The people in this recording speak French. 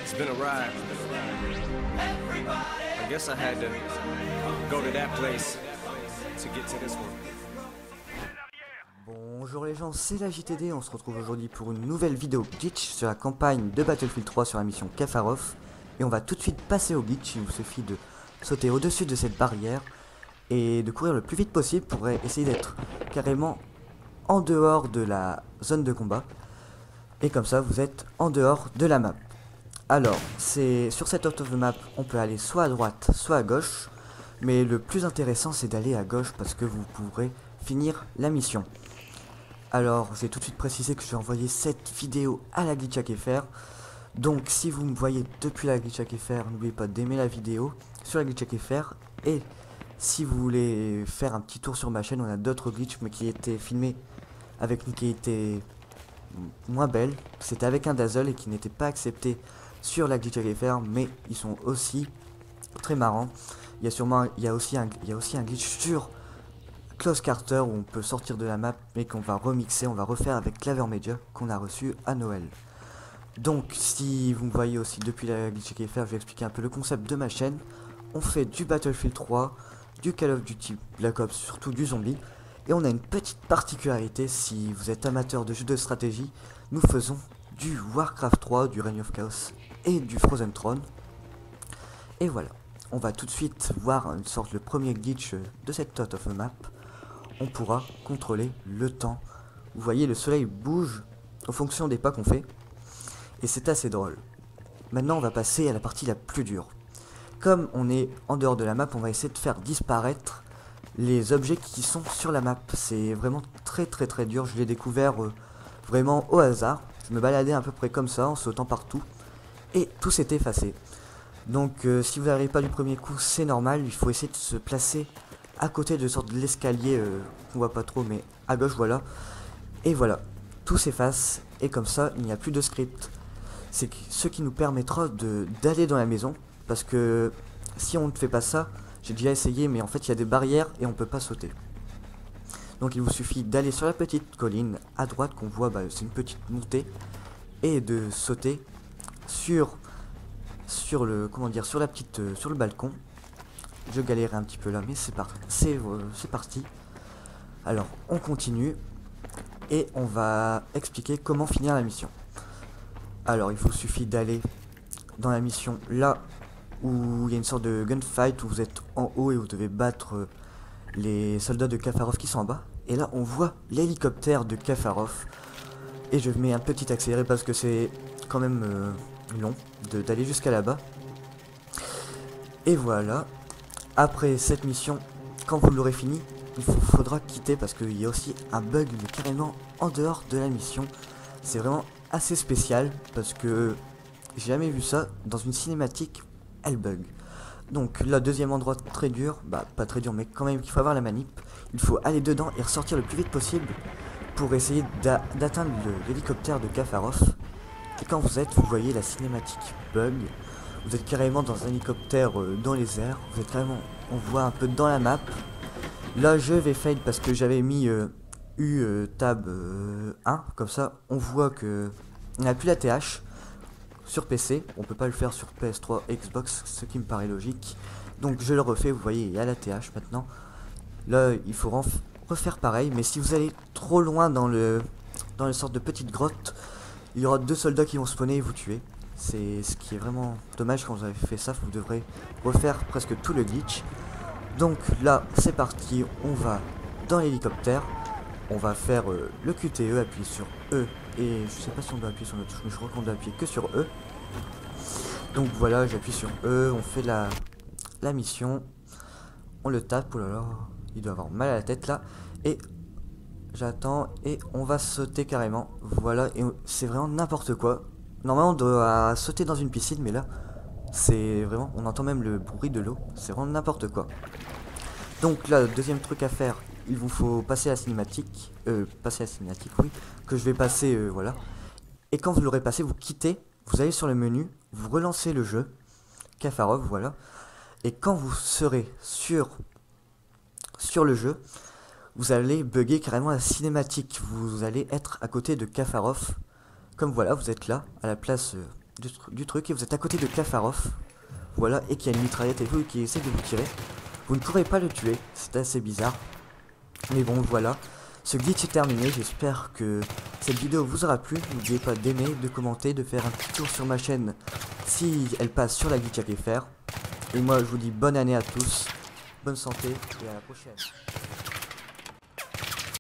It's been a ride. I guess I had to go to that place to get to this one. Bonjour les gens, c'est la JTD, on se retrouve aujourd'hui pour une nouvelle vidéo glitch sur la campagne de Battlefield 3 sur la mission Kafarov. Et on va tout de suite passer au glitch, il vous suffit de sauter au-dessus de cette barrière et de courir le plus vite possible pour essayer d'être carrément en dehors de la zone de combat. Et comme ça vous êtes en dehors de la map. Alors, c'est sur cette out of the map, on peut aller soit à droite, soit à gauche. Mais le plus intéressant c'est d'aller à gauche parce que vous pourrez finir la mission. Alors, j'ai tout de suite précisé que je vais envoyer cette vidéo à la GlitchHackFR. Donc, si vous me voyez depuis la GlitchHackFR, n'oubliez pas d'aimer la vidéo sur la GlitchHackFR. Et si vous voulez faire un petit tour sur ma chaîne, on a d'autres glitches mais qui étaient filmés avec une qualité moins belle. C'était avec un dazzle et qui n'était pas accepté sur la GlitchHackFR, mais ils sont aussi très marrants. Il y a aussi un glitch sur Close Carter où on peut sortir de la map mais qu'on va remixer, on va refaire avec Claver Media qu'on a reçu à Noël. Donc si vous me voyez aussi depuis la GlitchHackFR, je vais expliquer un peu le concept de ma chaîne. On fait du Battlefield 3, du Call of Duty Black Ops, surtout du zombie. Et on a une petite particularité, si vous êtes amateur de jeux de stratégie, nous faisons du Warcraft 3, du Reign of Chaos et du Frozen Throne. Et voilà, on va tout de suite voir une sorte de premier glitch de cette out of the map. On pourra contrôler le temps. Vous voyez, le soleil bouge en fonction des pas qu'on fait. Et c'est assez drôle. Maintenant, on va passer à la partie la plus dure. Comme on est en dehors de la map, on va essayer de faire disparaître les objets qui sont sur la map. C'est vraiment très dur. Je l'ai découvert vraiment au hasard. Je me baladais à peu près comme ça, en sautant partout. Et tout s'est effacé. Donc si vous n'arrivez pas du premier coup, c'est normal. Il faut essayer de se placer à côté de sorte de l'escalier qu'on voit pas trop, mais à gauche, voilà. Et voilà, tout s'efface. Et comme ça, il n'y a plus de script. C'est ce qui nous permettra d'aller dans la maison. Parce que si on ne fait pas ça, j'ai déjà essayé, mais en fait il y a des barrières et on peut pas sauter. Donc il vous suffit d'aller sur la petite colline à droite qu'on voit, c'est une petite montée, et de sauter sur le sur le balcon. Je galérais un petit peu là, mais c'est parti. Alors on continue et on va expliquer comment finir la mission. Alors il vous suffit d'aller dans la mission là où il y a une sorte de gunfight où vous êtes en haut et vous devez battre les soldats de Kafarov qui sont en bas. Et là on voit l'hélicoptère de Kafarov. Et je mets un petit accéléré parce que c'est quand même long d'aller jusqu'à là-bas. Et voilà. Après cette mission, quand vous l'aurez fini, il faudra quitter parce qu'il y a aussi un bug carrément en dehors de la mission. C'est vraiment assez spécial parce que j'ai jamais vu ça dans une cinématique. Elle bug. Donc là, deuxième endroit très dur, pas très dur mais quand même qu'il faut avoir la manip. Il faut aller dedans et ressortir le plus vite possible pour essayer d'atteindre l'hélicoptère de Kafarov. Et quand vous voyez la cinématique bug. Vous êtes carrément dans un hélicoptère dans les airs. Vous êtes carrément, on voit un peu dans la map. Là je vais fail parce que j'avais mis tab 1. Comme ça on voit que on n'a plus la TH. Sur PC, on peut pas le faire sur PS3, Xbox, ce qui me paraît logique. Donc je le refais, vous voyez, il y a la TH maintenant. Là, il faut refaire pareil, mais si vous allez trop loin dans le sorte de petite grotte, il y aura 2 soldats qui vont spawner et vous tuer. C'est ce qui est vraiment dommage quand vous avez fait ça, vous devrez refaire presque tout le glitch. Donc là, c'est parti, on va dans l'hélicoptère. On va faire le QTE, appuyer sur E. Et je sais pas si on doit appuyer sur notre touche, mais je crois qu'on doit appuyer que sur E. Donc voilà, j'appuie sur E, on fait la mission. On le tape, oh là là, il doit avoir mal à la tête là. Et j'attends et on va sauter carrément. Voilà, et c'est vraiment n'importe quoi. Normalement on doit sauter dans une piscine, mais là, c'est vraiment, on entend même le bruit de l'eau. C'est vraiment n'importe quoi. Donc là, deuxième truc à faire. Il vous faut passer la cinématique, oui, que je vais passer, voilà. Et quand vous l'aurez passé, vous quittez, vous allez sur le menu, vous relancez le jeu, Kafarov, voilà. Et quand vous serez sur le jeu, vous allez bugger carrément la cinématique. Vous allez être à côté de Kafarov. Comme voilà, vous êtes là, à la place du truc et vous êtes à côté de Kafarov. Voilà, et qu'il y a une mitraillette et vous qui essaie de vous tirer. Vous ne pourrez pas le tuer, c'est assez bizarre. Mais bon, voilà. Ce glitch est terminé, j'espère que cette vidéo vous aura plu. N'oubliez pas d'aimer, de commenter, de faire un petit tour sur ma chaîne si elle passe sur la glitch à faire. Et moi je vous dis bonne année à tous, bonne santé et à la prochaine.